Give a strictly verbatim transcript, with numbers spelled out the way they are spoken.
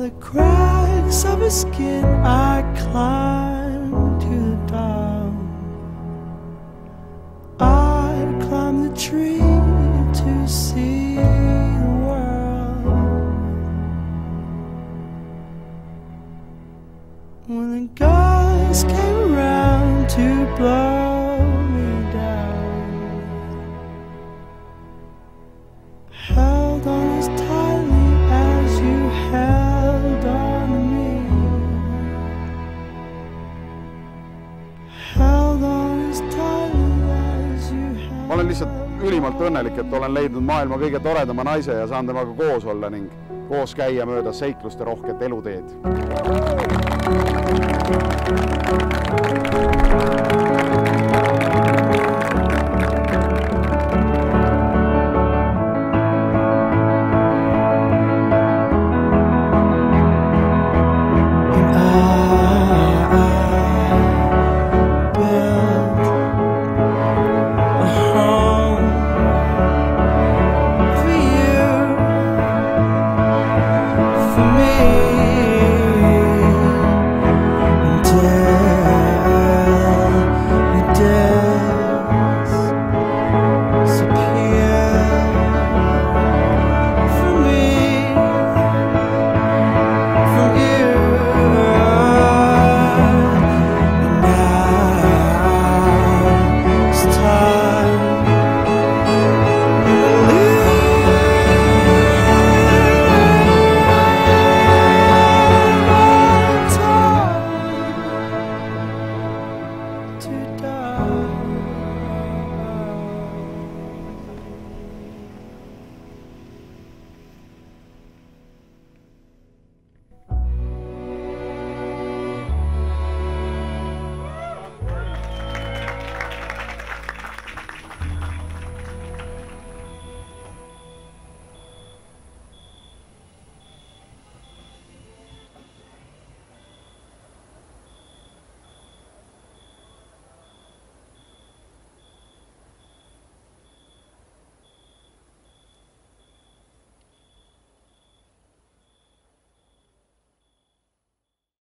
the cracks of his skin I climbed to the top. I'd climb the tree to see the world. When the guys came around to blow me down, held on as tightly as you held on to me, held on as tightly as you held. Ma olen lihtsalt ülimalt õnnelik, et olen leidnud maailma kõige toredama naise ja saan temaga koos olla ning koos käia mööda seikluste rohket eluteed.